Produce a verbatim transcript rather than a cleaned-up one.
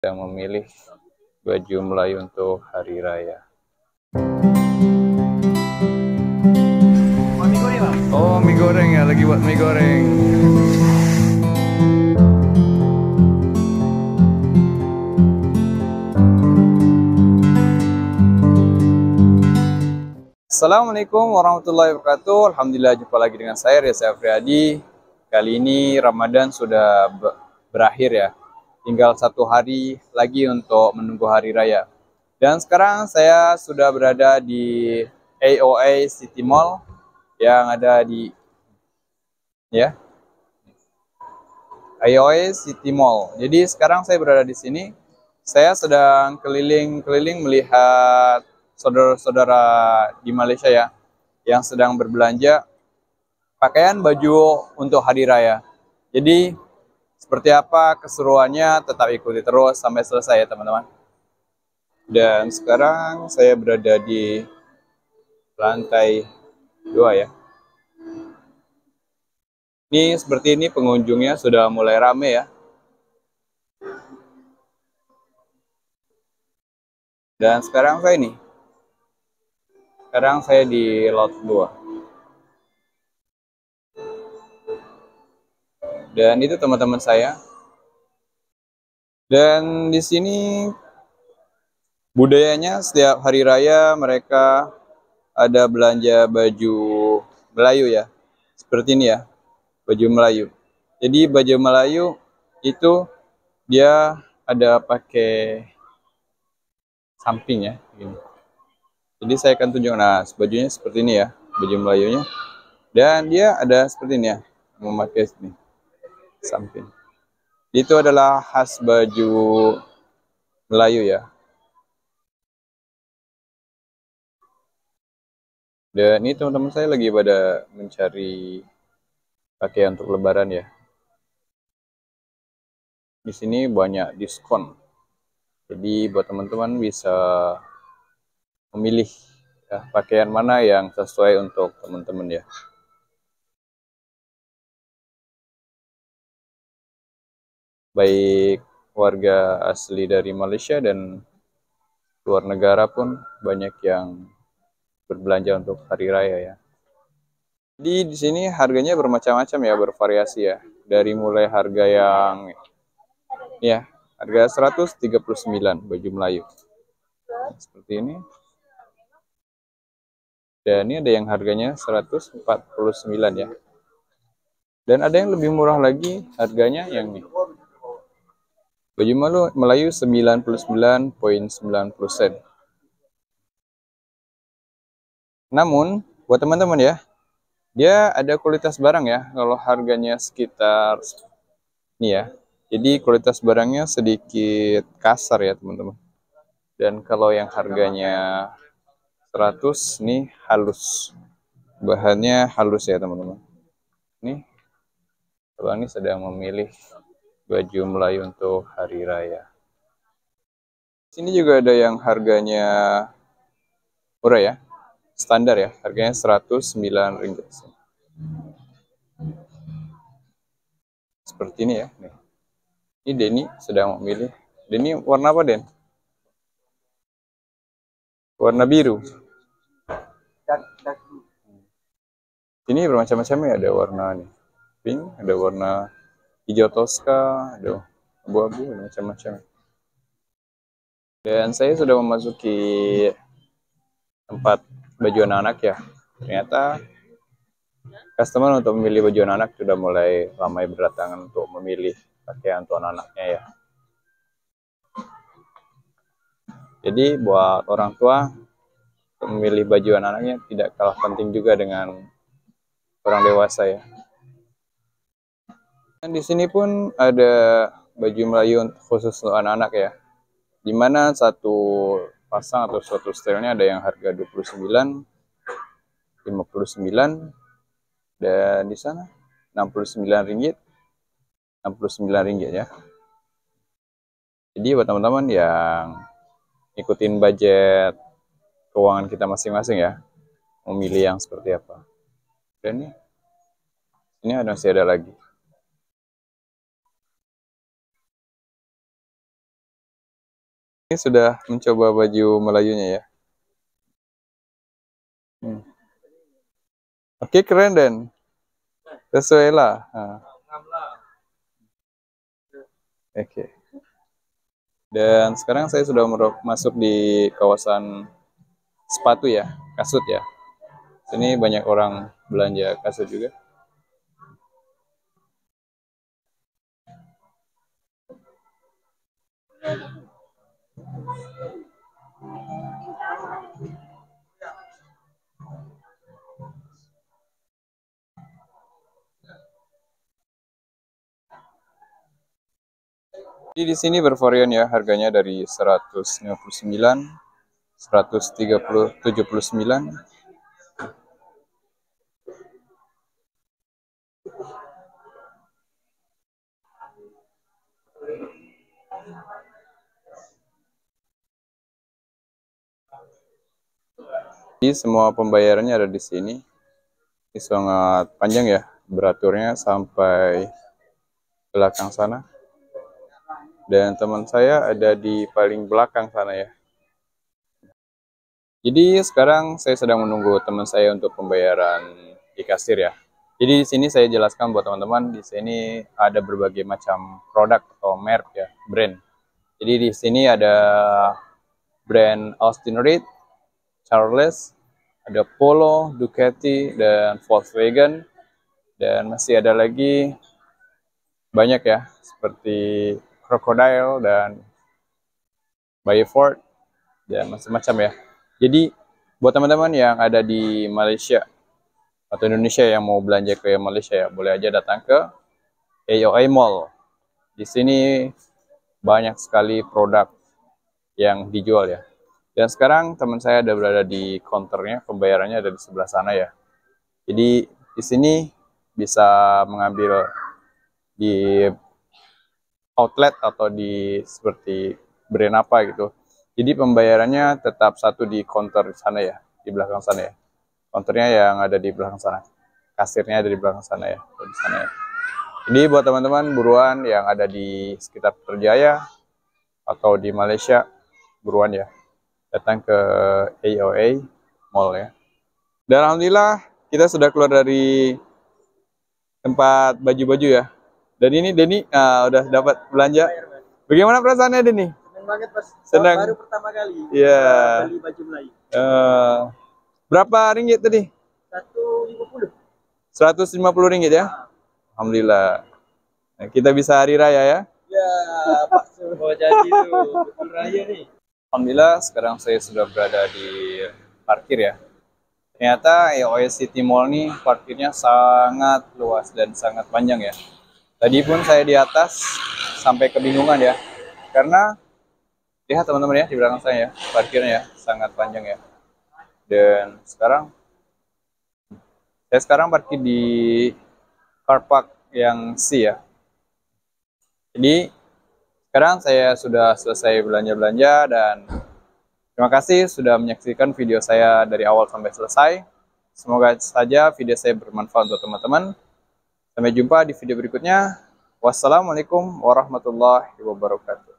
Yang memilih baju Melayu untuk hari raya. Oh, mie goreng ya, lagi buat mie goreng. Assalamualaikum warahmatullahi wabarakatuh. Alhamdulillah, jumpa lagi dengan saya Reza Afriadi. Kali ini Ramadan sudah berakhir ya. Tinggal satu hari lagi untuk menunggu hari raya. Dan sekarang saya sudah berada di A O A City Mall yang ada di ya A O A City Mall. Jadi sekarang saya berada di sini. Saya sedang keliling-keliling melihat saudara-saudara di Malaysia ya, yang sedang berbelanja pakaian baju untuk hari raya. Jadi seperti apa keseruannya, tetap ikuti terus sampai selesai ya teman-teman. Dan sekarang saya berada di lantai dua ya. Ini seperti ini pengunjungnya sudah mulai rame ya. Dan sekarang saya ini, sekarang saya di lot dua. Dan itu teman-teman saya. Dan di sini budayanya setiap hari raya mereka ada belanja baju Melayu ya. Seperti ini ya, baju Melayu. Jadi baju Melayu itu dia ada pakai samping ya, gini. Jadi saya akan tunjuk, nah bajunya seperti ini ya, baju Melayunya. Dan dia ada seperti ini ya, memakai ini samping. Itu adalah khas baju Melayu ya. Dan ini teman-teman saya lagi pada mencari pakaian untuk Lebaran ya. Di sini banyak diskon. Jadi buat teman-teman bisa memilih ya, pakaian mana yang sesuai untuk teman-teman ya. Baik warga asli dari Malaysia dan luar negara pun banyak yang berbelanja untuk hari raya ya. Jadi di sini harganya bermacam-macam ya, bervariasi ya. Dari mulai harga yang ya, harga seratus tiga puluh sembilan baju Melayu. Seperti ini. Dan ini ada yang harganya seratus empat puluh sembilan ya. Dan ada yang lebih murah lagi harganya yang ini. Baju Melayu sembilan puluh sembilan koma sembilan puluh sen. Namun, buat teman-teman ya, dia ada kualitas barang ya. Kalau harganya sekitar ini ya. Jadi kualitas barangnya sedikit kasar ya teman-teman. Dan kalau yang harganya seratus nih halus. Bahannya halus ya teman-teman. Nih, abang ini sedang memilih baju Melayu untuk hari raya. Sini juga ada yang harganya murah ya. Standar ya, harganya seratus sembilan ringgit. Seperti ini ya. Nih. Ini Denny sedang memilih. Denny warna apa, Den? Warna biru. Ini bermacam-macam ya, ada warna nih pink, ada warna hijau toska, ada abu-abu, ada macam-macam. Dan saya sudah memasuki tempat baju anak-anak ya. Ternyata customer untuk memilih baju anak-anak sudah mulai ramai berdatangan untuk memilih pakaian untuk anak-anaknya ya. Jadi buat orang tua untuk memilih baju anak-anaknya tidak kalah penting juga dengan orang dewasa ya. Dan di sini pun ada baju Melayu khusus untuk anak-anak ya. Dimana satu pasang atau suatu setelnya ada yang harga dua puluh sembilan, lima puluh sembilan, dan di sana enam puluh sembilan ringgit, enam puluh sembilan ringgit ya. Jadi buat teman-teman yang ikutin budget keuangan kita masing-masing ya, memilih yang seperti apa. Dan ini, ini ada masih ada lagi. Ini sudah mencoba baju Melayunya ya. Hmm. Oke, keren Dan. Sesuai lah. Nah. Oke. Dan sekarang saya sudah masuk di kawasan sepatu ya, kasut ya. Sini banyak orang belanja kasut juga. Jadi di sini bervarian ya, harganya dari seratus lima puluh sembilan, seratus tujuh puluh sembilan. Jadi semua pembayarannya ada di sini. Ini sangat panjang ya, beraturnya sampai belakang sana. Dan teman saya ada di paling belakang sana ya. Jadi sekarang saya sedang menunggu teman saya untuk pembayaran di kasir ya. Jadi di sini saya jelaskan buat teman-teman, di sini ada berbagai macam produk atau merek ya, brand. Jadi di sini ada brand Austin Reed, Charles, ada Polo, Ducati, dan Volkswagen. Dan masih ada lagi banyak ya, seperti Crocodile dan Bayford dan macam-macam ya. Jadi buat teman-teman yang ada di Malaysia atau Indonesia yang mau belanja ke Malaysia ya, boleh aja datang ke A O A Mall. Di sini banyak sekali produk yang dijual ya. Dan sekarang teman saya ada berada di counternya, pembayarannya ada di sebelah sana ya. Jadi di sini bisa mengambil di outlet atau di seperti brand apa gitu. Jadi pembayarannya tetap satu di counter di sana ya, di belakang sana ya. Counternya yang ada di belakang sana. Kasirnya ada di belakang sana ya, di sana ya. Jadi buat teman-teman buruan yang ada di sekitar Putrajaya atau di Malaysia, buruan ya, datang ke A O A Mall ya. Dan alhamdulillah kita sudah keluar dari tempat baju-baju ya. Dan ini Denny uh, udah dapat belanja. Bagaimana perasaannya Denny? Senang banget Mas. Senang. Baru pertama kali Iya. beli baju Melayu. Uh, berapa ringgit tadi? seratus lima puluh. seratus lima puluh ringgit ya? Alhamdulillah. Nah, kita bisa hari raya ya? Ya, Pak. Mau jadi tuh betul raya nih. Alhamdulillah sekarang saya sudah berada di parkir ya. Ternyata A O A City Mall ini parkirnya sangat luas dan sangat panjang ya. Tadi pun saya di atas sampai kebingungan ya. Karena lihat teman-teman ya di belakang saya ya, parkirnya ya sangat panjang ya. Dan sekarang saya sekarang parkir di car park yang C ya. Jadi sekarang saya sudah selesai belanja-belanja dan terima kasih sudah menyaksikan video saya dari awal sampai selesai. Semoga saja video saya bermanfaat untuk teman-teman. Sampai jumpa di video berikutnya. Wassalamualaikum warahmatullahi wabarakatuh.